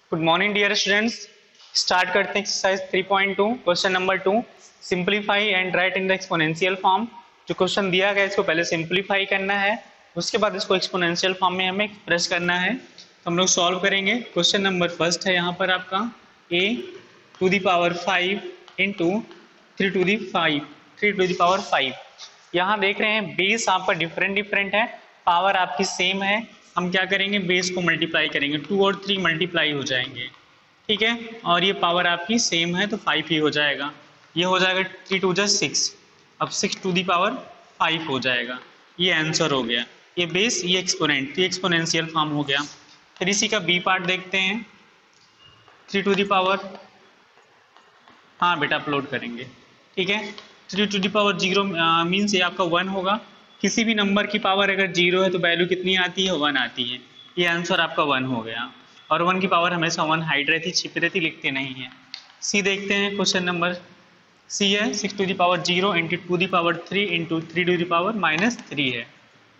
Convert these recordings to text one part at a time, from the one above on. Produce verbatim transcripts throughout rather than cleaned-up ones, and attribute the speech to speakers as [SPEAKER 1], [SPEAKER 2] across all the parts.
[SPEAKER 1] Good morning dear students. Start करते हैं exercise three point two question number two. Simplify and write in the exponential form. जो question दिया गया है इसको पहले सिंप्लीफाई करना है, उसके बाद इसको एक्सपोनेंशियल फॉर्म में हमें एक्सप्रेस करना है। तो हम लोग सॉल्व करेंगे। क्वेश्चन नंबर फर्स्ट है यहाँ पर आपका a to the power five into three to the five three to the power five. यहाँ देख रहे हैं बेस आपका डिफरेंट डिफरेंट है, पावर आपकी सेम है। हम क्या करेंगे, बेस को मल्टीप्लाई करेंगे, टू और थ्री मल्टीप्लाई हो जाएंगे, ठीक है। और ये पावर आपकी सेम है तो फाइव ही हो जाएगा। ये हो जाएगा थ्री टू जस्ट सिक्स, अब six to the power five हो जाएगा। ये आंसर हो गया। ये बेस, ये एक्सपोनेंट, ये एक्सपोनेंशियल फॉर्म हो गया। फिर इसी का बी पार्ट देखते हैं। थ्री टू दी पावर, हाँ बेटा अपलोड करेंगे, ठीक है। Three to the power zero means ये आपका वन होगा। किसी भी नंबर की पावर अगर जीरो है तो वैल्यू कितनी आती है, वन आती है। ये आंसर आपका वन हो गया। और वन की पावर हमेशा वन हाइड रहती, छिपी रहती, लिखते नहीं है। सी देखते हैं। क्वेश्चन नंबर सी है six to the power zero into two the power three into three to the power minus three है।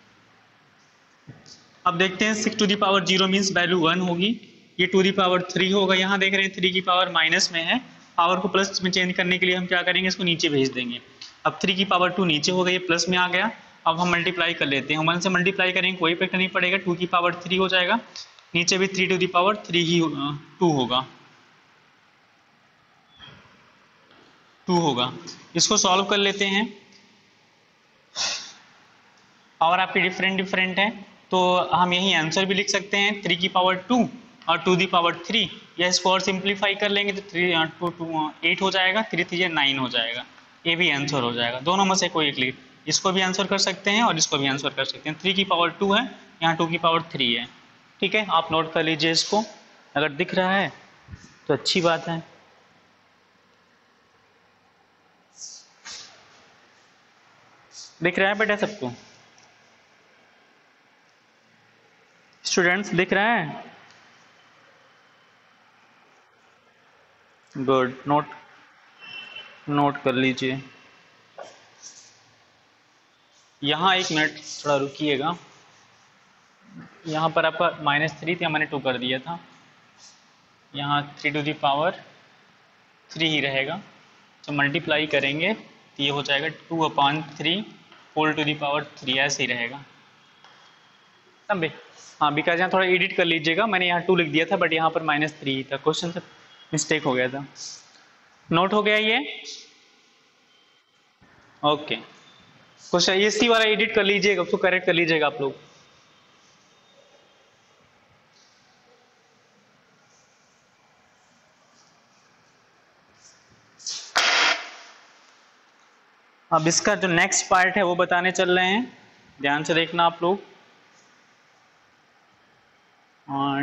[SPEAKER 1] अब देखते हैं six to the power zero means value one होगी, ये टू दी पावर थ्री होगा। यहाँ देख रहे हैं थ्री की पावर माइनस में है, पावर को प्लस में चेंज करने के लिए हम क्या करेंगे, इसको नीचे भेज देंगे। अब थ्री की पावर टू नीचे हो गई, ये प्लस में आ गया। अब हम मल्टीप्लाई कर लेते हैं, वन से मल्टीप्लाई करेंगे कोई इफेक्ट नहीं पड़ेगा, टू की पावर थ्री हो जाएगा, नीचे भी three to the power three ही टू होगा, टू होगा। इसको सॉल्व कर लेते हैं। पावर आपकी डिफरेंट डिफरेंट है तो हम यही आंसर भी लिख सकते हैं, थ्री की पावर टू और टू दी पावर थ्री। या इसको और सिंप्लीफाई कर लेंगे तो थ्री टू टू एट हो जाएगा, थ्री थ्री नाइन हो जाएगा। ये भी आंसर हो जाएगा। दोनों में से कोई एक लिख, इसको भी आंसर कर सकते हैं और इसको भी आंसर कर सकते हैं। थ्री की पावर टू है, यहाँ टू की पावर थ्री है, ठीक है। आप नोट कर लीजिए इसको, अगर दिख रहा है तो अच्छी बात है। दिख रहा है बेटा सबको, स्टूडेंट्स दिख रहा है? गुड, नोट नोट कर लीजिए। यहाँ एक मिनट थोड़ा रुकिएगा। यहाँ पर आपका माइनस थ्री था, मैंने टू कर दिया था। यहाँ three to the power three ही रहेगा, तो मल्टीप्लाई करेंगे तो ये हो जाएगा two upon three whole to the power three, ऐसे ही रहेगा। समझे? हाँ, बिकॉज यहाँ थोड़ा एडिट कर लीजिएगा, मैंने यहाँ टू लिख दिया था बट यहाँ पर माइनस थ्री ही था, क्वेश्चन से मिस्टेक हो गया था। नोट हो गया ये? ओके। क्वेश्चन ये सी वाला एडिट कर लीजिएगा, उसको करेक्ट कर लीजिएगा आप लोग। अब इसका जो नेक्स्ट पार्ट है वो बताने चल रहे हैं, ध्यान से देखना आप लोग। और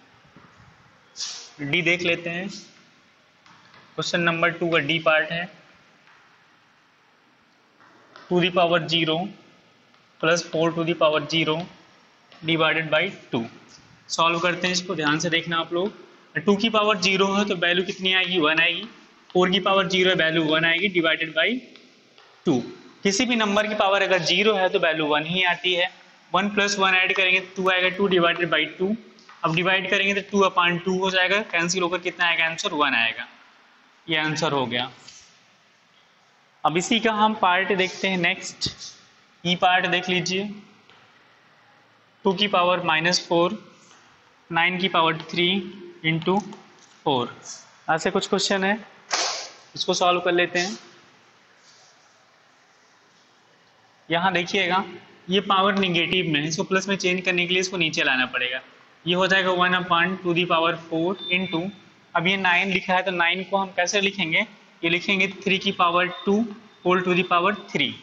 [SPEAKER 1] डी देख लेते हैं। क्वेश्चन नंबर टू का डी पार्ट है two the power zero plus four to the power zero divided by two. Solve करते हैं इसको, ध्यान से देखना आप लोग। टू की पावर जीरो है तो वैल्यू कितनी आएगी, वन आएगी। फोर की पावर जीरो है, वैल्यू वन आएगी डिवाइडेड बाई टू। किसी भी नंबर की पावर अगर जीरो है तो वैल्यू वन ही आती है। वन प्लस वन ऐड करेंगे टू आएगा, टू डिवाइडेड बाई टू। अब डिवाइड करेंगे तो टू अपॉन टू हो जाएगा, कैंसिल होकर कितना आएगा आंसर, वन आएगा। ये आंसर हो गया। अब इसी का हम पार्ट देखते हैं नेक्स्ट। ई पार्ट देख लीजिए। टू की पावर माइनस फोर, नाइन की पावर थ्री इंटू फोर, ऐसे कुछ क्वेश्चन है, इसको सॉल्व कर लेते हैं। यहाँ देखिएगा ये पावर निगेटिव में, इसको प्लस में चेंज करने के लिए इसको नीचे लाना पड़ेगा। ये हो जाएगा one upon two the power four into, अब ये नाइन लिखा है तो नाइन को हम कैसे लिखेंगे, ये लिखेंगे थ्री की power two whole to the power three,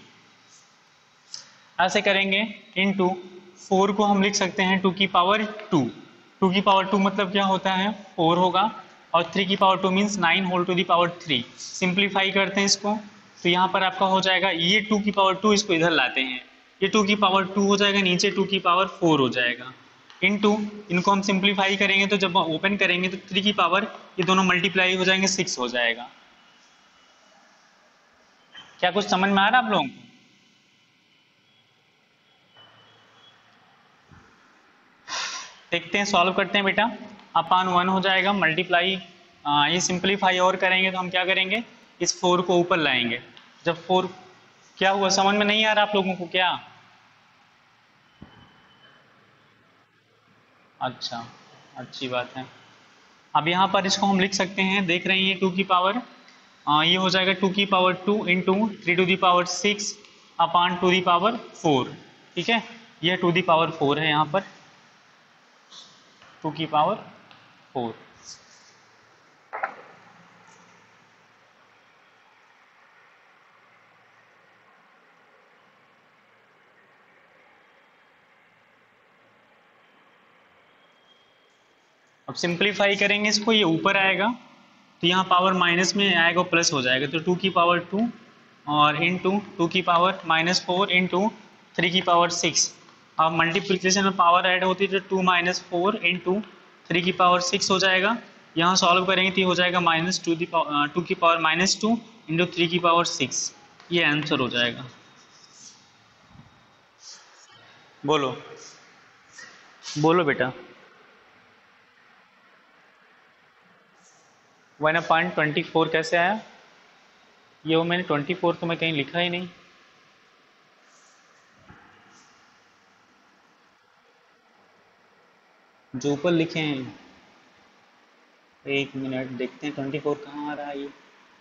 [SPEAKER 1] ऐसे करेंगे। इंटू फोर को हम लिख सकते हैं टू की पावर टू, टू की पावर टू मतलब क्या होता है, फोर होगा। और थ्री की power two means nine whole to the power three. Simplify करते हैं इसको तो यहाँ पर आपका हो जाएगा, ये टू की पावर टू इसको इधर लाते हैं, ये टू की पावर टू हो जाएगा, नीचे टू की पावर फोर हो जाएगा। इनटू इनको हम सिंप्लीफाई करेंगे तो जब ओपन करेंगे तो थ्री की पावर ये दोनों मल्टीप्लाई हो जाएंगे, सिक्स हो जाएगा। क्या कुछ समझ में आ रहा है आप लोगों को? देखते हैं, सॉल्व करते हैं बेटा। अपान वन हो जाएगा मल्टीप्लाई, ये सिंप्लीफाई और करेंगे तो हम क्या करेंगे, इस फोर को ऊपर लाएंगे। जब फोर, क्या हुआ समझ में नहीं आ रहा आप लोगों को क्या? अच्छा, अच्छी बात है। अब यहाँ पर इसको हम लिख सकते हैं, देख रहे हैं टू की पावर, आ, ये हो जाएगा टू की power two into three to the power six upon two the power four. ठीक है, ये टू दी पावर फोर है यहाँ पर, टू की पावर फोर। अब सिंप्लीफाई करेंगे इसको, ये ऊपर आएगा तो यहाँ पावर माइनस में आएगा, प्लस हो जाएगा, तो टू की पावर टू और इंटू टू की power minus four into three की पावर सिक्स। अब मल्टीप्लिकेशन में पावर ऐड होती है तो two minus four into three की पावर सिक्स हो जाएगा। यहाँ सॉल्व करेंगे तो ये हो जाएगा माइनस टू दी टू की power minus two into three की पावर सिक्स, ये आंसर हो जाएगा। बोलो बोलो बेटा। वन अपॉइंट ट्वेंटी फोर कैसे आया? ये वो मैंने ट्वेंटी फोर तो मैं कहीं लिखा ही नहीं। जो ऊपर लिखे हैं, एक मिनट देखते हैं ट्वेंटी फोर कहाँ आ रहा है। ये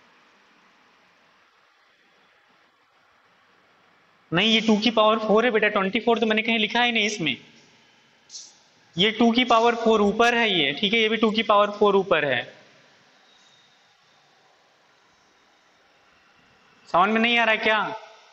[SPEAKER 1] नहीं, ये टू की पावर फोर है बेटा, ट्वेंटी फोर तो मैंने कहीं लिखा ही नहीं इसमें। ये टू की पावर फोर ऊपर है ये, ठीक है, ये भी टू की पावर फोर ऊपर है। समझ में नहीं आ रहा है क्या?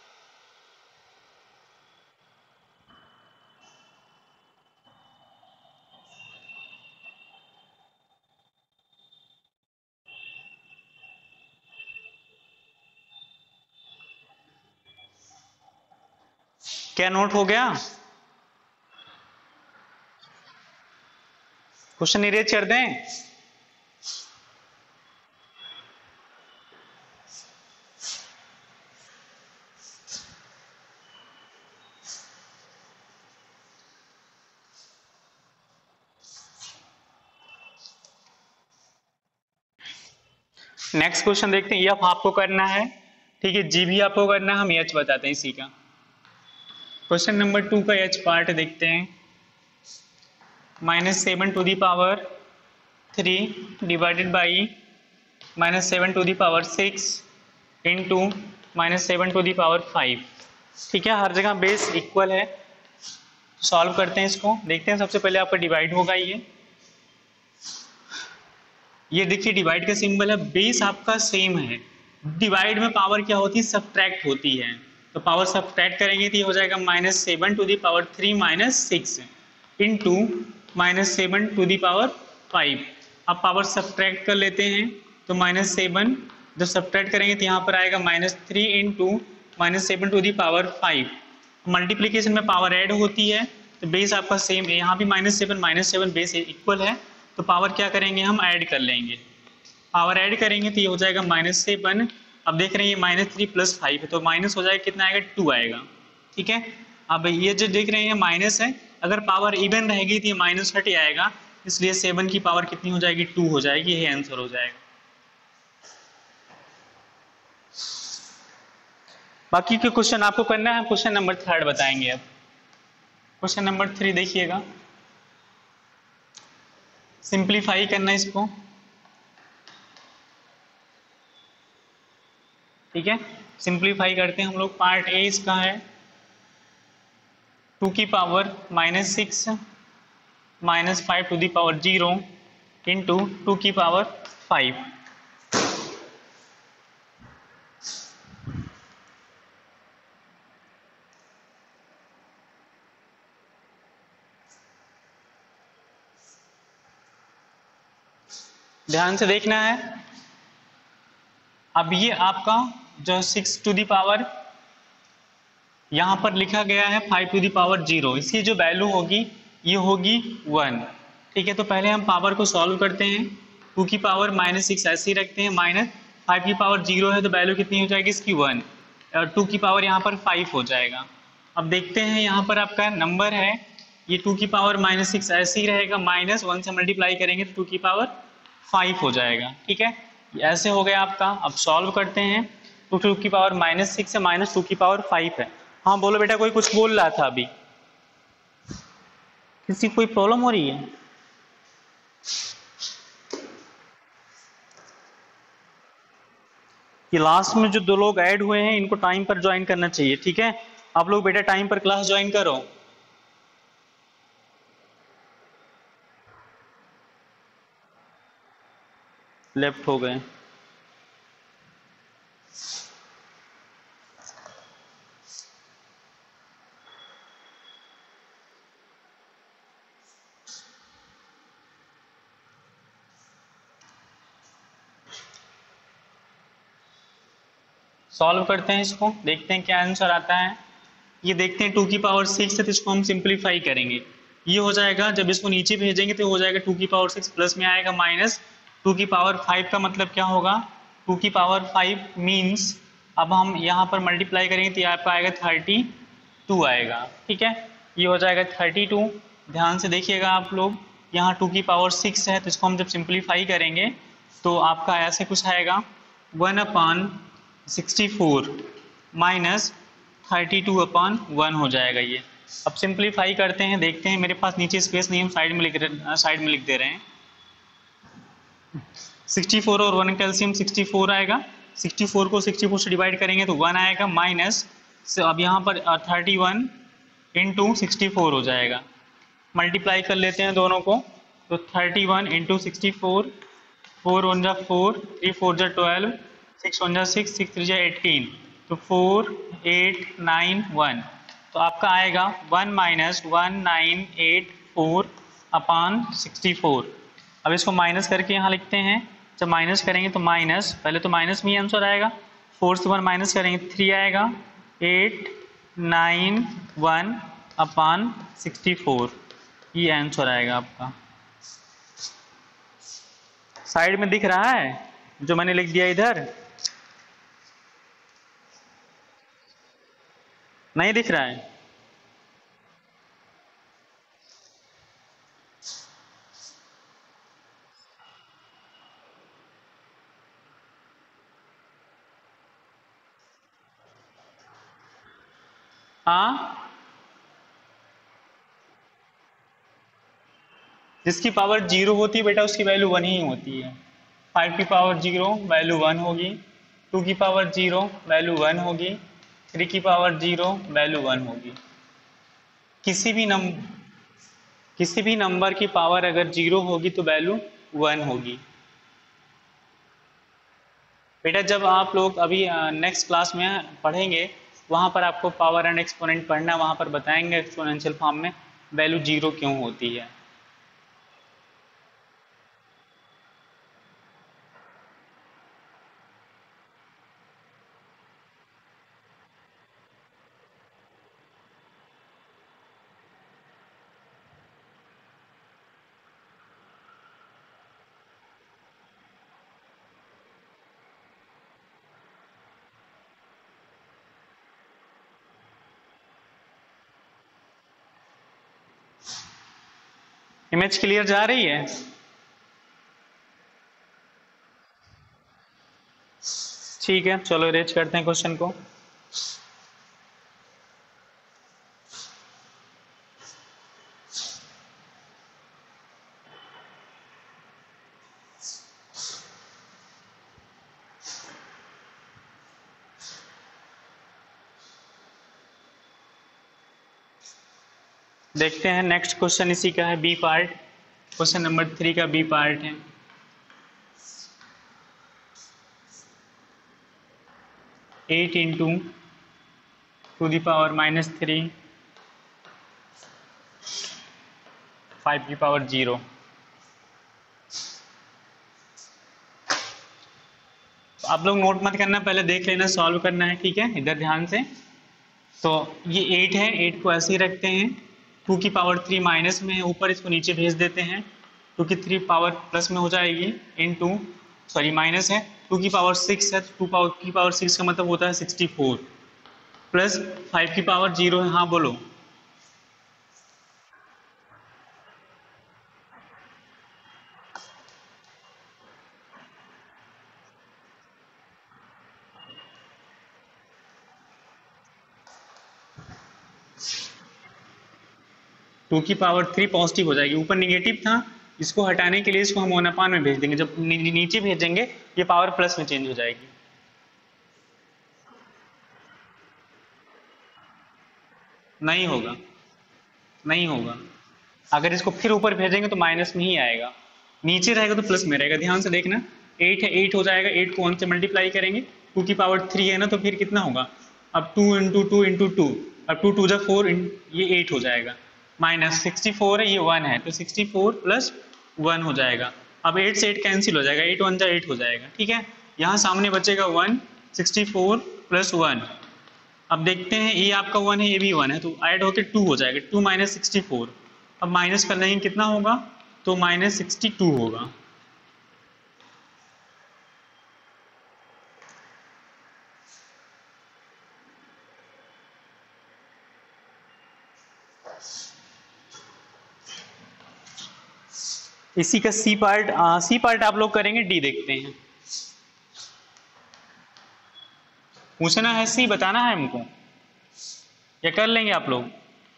[SPEAKER 1] क्या नोट हो गया? क्वेश्चन इरेज कर दें? नेक्स्ट क्वेश्चन देखते हैं। एफ आपको करना है, ठीक है, जी भी आपको करना है, हम एच बताते हैं इसी का। क्वेश्चन नंबर टू का एच पार्ट देखते हैं। Minus seven to the power three divided by minus seven to the power six into minus seven to the power five. ठीक है, हर जगह बेस इक्वल है। सॉल्व करते हैं इसको, देखते हैं। सबसे पहले आपका डिवाइड होगा, ये ये देखिए डिवाइड का सिंबल है, बेस आपका सेम है। डिवाइड में पावर क्या होती है? सब्ट्रैक्ट होती है, तो पावर सब्ट्रैक्ट करेंगे तो ये हो जाएगा minus seven to the power three minus six into minus seven to the power five. अब पावर सब्ट्रैक्ट कर लेते हैं तो माइनस सेवन जब सब्ट्रैक्ट करेंगे तो यहाँ पर आएगा minus three into minus seven to the power five. Multiplication में पावर ऐड होती है तो बेस आपका सेम है, यहाँ भी minus seven minus seven base equal है, तो पावर क्या करेंगे हम ऐड कर लेंगे। पावर ऐड करेंगे तो ये हो जाएगा माइनस सेवन। अब देख रहे हैं ये माइनस थ्री प्लस फाइव है तो माइनस हो जाएगा, कितना आएगा? टू आएगा। ठीक है, अब ये जो देख रहे हैं माइनस है, अगर पावर इवन रहेगी तो ये माइनस हट आएगा, इसलिए सेवन की पावर कितनी हो जाएगी? टू हो जाएगी, ये आंसर हो जाएगा। बाकी के क्वेश्चन आपको करना है, क्वेश्चन नंबर थर्ड बताएंगे। अब क्वेश्चन नंबर थ्री देखिएगा, सिंप्लीफाई करना है इसको। ठीक है, सिंप्लीफाई करते हैं हम लोग। पार्ट ए इसका है टू की power minus six minus five to the power zero into two की पावर फाइव। ध्यान से देखना है। अब ये आपका जो सिक्स टू दी पावर यहां पर लिखा गया है five to the power zero, इसकी जो वैल्यू होगी ये होगी वन। ठीक है, तो पहले हम पावर को सॉल्व करते हैं। टू की पावर माइनस सिक्स ऐसे ही रखते हैं, माइनस फाइव की पावर जीरो है तो वैल्यू कितनी हो जाएगी इसकी? वन, और टू की पावर यहाँ पर फाइव हो जाएगा। अब देखते हैं यहाँ पर आपका नंबर है ये टू की पावर माइनस सिक्स ऐसे ही रहेगा, माइनस वन से मल्टीप्लाई करेंगे तो टू की पावर फाइव हो जाएगा। ठीक है, ऐसे हो गया आपका। अब सॉल्व करते हैं। टू टू की पावर माइनस सिक्स है, माइनस टू की पावर फाइव है। हाँ बोलो बेटा, कोई कुछ बोल रहा था अभी, किसी कोई प्रॉब्लम हो रही है? कि लास्ट में जो दो लोग ऐड हुए हैं इनको टाइम पर ज्वाइन करना चाहिए। ठीक है, आप लोग बेटा टाइम पर क्लास ज्वाइन करो। लेफ्ट हो गए। सॉल्व करते हैं इसको, देखते हैं क्या आंसर आता है। ये देखते हैं टू की पावर सिक्स है तो इसको हम सिंप्लीफाई करेंगे। ये हो जाएगा, जब इसको नीचे भेजेंगे तो हो जाएगा टू की पावर सिक्स, प्लस में आएगा माइनस टू की पावर फाइव का मतलब क्या होगा, टू की पावर फाइव मीन्स अब हम यहाँ पर मल्टीप्लाई करेंगे तो यहाँ पर आएगा थर्टी टू आएगा। ठीक है, ये हो जाएगा थर्टी टू। ध्यान से देखिएगा आप लोग, यहाँ टू की पावर सिक्स है तो इसको हम जब सिंप्लीफाई करेंगे तो आपका ऐसे कुछ आएगा, one upon sixty four minus thirty two upon one हो जाएगा ये। अब सिंप्लीफाई करते हैं, देखते हैं। मेरे पास नीचे स्पेस नहीं, हम साइड में लिख रहे साइड में लिख दे रहे हैं। सिक्सटी फोर और वन कैल्शियम सिक्सटी फोर आएगा, सिक्सटी फोर को सिक्सटी फोर से डिवाइड करेंगे तो वन आएगा, माइनस अब यहाँ पर thirty one into sixty four हो जाएगा। मल्टीप्लाई कर लेते हैं दोनों को, तो thirty one into sixty four, four one जा फोर, थ्री फोर जा ट्वेल्व, सिक्स वन जा सिक्स, सिक्स थ्री जा एटीन, तो फोर एट नाइन वन, तो आपका आएगा one minus one nine eight four upon sixty four. अब इसको माइनस करके यहाँ लिखते हैं, जब माइनस करेंगे तो माइनस, पहले तो माइनस में ही आंसर आएगा, फोर से वन माइनस करेंगे थ्री आएगा, eight nine one upon sixty four, ये आंसर आएगा आपका। साइड में दिख रहा है जो मैंने लिख दिया इधर? नहीं दिख रहा है? हाँ, जिसकी पावर जीरो होती है बेटा उसकी वैल्यू वन ही होती है। फाइव की पावर जीरो वैल्यू वन होगी, टू की पावर जीरो वैल्यू वन होगी, थ्री की पावर जीरो वैल्यू वन होगी। किसी भी नंबर किसी भी नंबर की पावर अगर जीरो होगी तो वैल्यू वन होगी। बेटा जब आप लोग अभी नेक्स्ट क्लास में पढ़ेंगे वहाँ पर आपको पावर एंड एक्सपोनेंट पढ़ना, वहाँ पर बताएंगे एक्सपोनेंशियल फॉर्म में वैल्यू जीरो क्यों होती है। इमेज क्लियर जा रही है? ठीक है, चलो अरेंज करते हैं क्वेश्चन को। देखते हैं नेक्स्ट क्वेश्चन इसी का है, B part, question number three का बी पार्ट है। Eight into two the power minus three, five की पावर जीरो। आप लोग नोट मत करना, पहले देख लेना, सॉल्व करना है। ठीक है, इधर ध्यान से। तो ये एट है, एट को ऐसे ही रखते हैं, टू की पावर थ्री माइनस में है ऊपर, इसको नीचे भेज देते हैं, टू की थ्री पावर प्लस में हो जाएगी, इन टू सॉरी माइनस है, टू की पावर सिक्स है, टू पावर की पावर सिक्स का मतलब होता है सिक्सटी फोर, प्लस फाइव की पावर जीरो है। हाँ बोलो। टू की पावर थ्री पॉजिटिव हो जाएगी, ऊपर निगेटिव था, इसको हटाने के लिए इसको हम वन अपान में भेज देंगे, जब नी, नीचे भेजेंगे ये पावर प्लस में चेंज हो जाएगी। नहीं होगा, नहीं होगा, अगर इसको फिर ऊपर भेजेंगे तो माइनस में ही आएगा, नीचे रहेगा तो प्लस में रहेगा। ध्यान से देखना, एट है, एट हो जाएगा, एट को वन से मल्टीप्लाई करेंगे, टू की पावर थ्री है ना, तो फिर कितना होगा, अब two into two into two, अब टू टू जा फोर, ये एट हो जाएगा, माइनस सिक्सटी फोर है, ये वन है, तो सिक्सटी फोर प्लस वन हो जाएगा। अब एट से एट कैंसिल हो जाएगा, एट वन जा एट हो जाएगा, ठीक है। यहाँ सामने बचेगा one, sixty four plus one, अब देखते हैं ये आपका वन है, ये भी वन है, तो ऐड होके टू हो जाएगा, टू माइनस सिक्सटी फोर, अब माइनस कर लेंगे कितना होगा, तो माइनस सिक्सटी टू होगा। इसी का सी पार्ट, सी पार्ट आप लोग करेंगे, डी देखते हैं। पूछना है सी, बताना है हमको, या कर लेंगे आप लोग,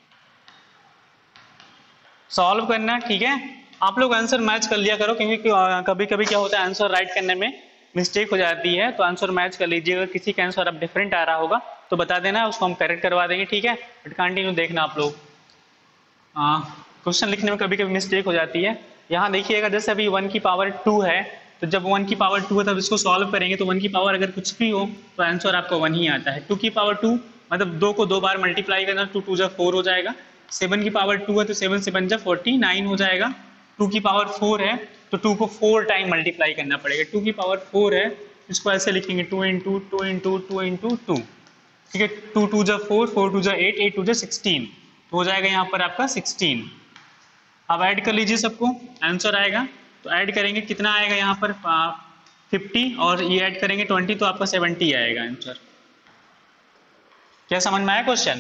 [SPEAKER 1] सॉल्व करना, ठीक है। आप लोग आंसर मैच कर लिया करो, क्योंकि कभी कभी क्या होता है आंसर राइट करने में मिस्टेक हो जाती है, तो आंसर मैच कर लीजिएगा। किसी का आंसर अब डिफरेंट आ रहा होगा तो बता देना, उसको हम करेक्ट करवा देंगे, ठीक है। बट कंटिन्यू देखना आप लोग, क्वेश्चन लिखने में कभी कभी मिस्टेक हो जाती है। यहाँ देखिएगा, जैसे अभी वन की पावर टू है, तो जब वन की पावर टू है तब इसको सॉल्व करेंगे, तो वन की पावर अगर कुछ भी हो तो आंसर आपका वन ही आता है। टू की पावर टू मतलब दो को दो बार मल्टीप्लाई करना, टू टू जा फोर हो जाएगा। सेवन की पावर टू है तो सेवन सेवन जा फोर्टी नाइन हो जाएगा। टू की पावर फोर है तो टू को फोर टाइम मल्टीप्लाई करना पड़ेगा। टू की पावर फोर है, इसको ऐसे लिखेंगे two into two into two into two, ठीक है। टू टू जा फोर, फोर टू जा एट, एट टू जा सिक्सटीन, तो हो जाएगा यहाँ पर आपका सिक्सटीन। अब ऐड कर लीजिए सबको, आंसर आएगा। तो ऐड करेंगे कितना आएगा यहाँ पर फिफ्टी, और ये ऐड करेंगे ट्वेंटी, तो आपका सेवेंटी आएगा आंसर। क्या समझ में आया क्वेश्चन?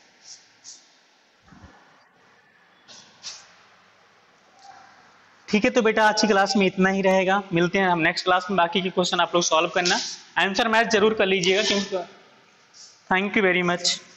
[SPEAKER 1] ठीक है, तो बेटा आज की क्लास में इतना ही रहेगा। मिलते हैं हम नेक्स्ट क्लास में, बाकी के क्वेश्चन आप लोग सॉल्व करना, आंसर मैच जरूर कर लीजिएगा, क्योंकि थैंक यू वेरी मच।